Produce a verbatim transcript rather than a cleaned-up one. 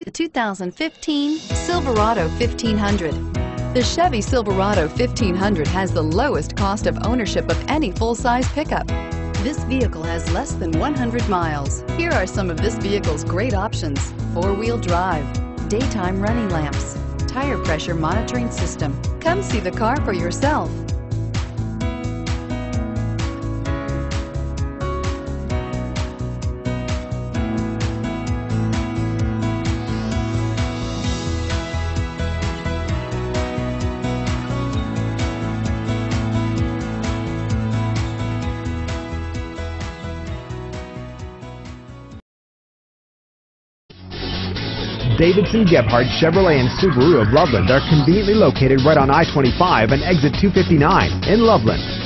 The two thousand fifteen Silverado fifteen hundred. The Chevy Silverado fifteen hundred has the lowest cost of ownership of any full-size pickup. This vehicle has less than one hundred miles. Here are some of this vehicle's great options: four-wheel drive, daytime running lamps, tire pressure monitoring system. Come see the car for yourself. Davidson-Gebhardt Chevrolet and Subaru of Loveland are conveniently located right on I twenty-five and exit two fifty-nine in Loveland.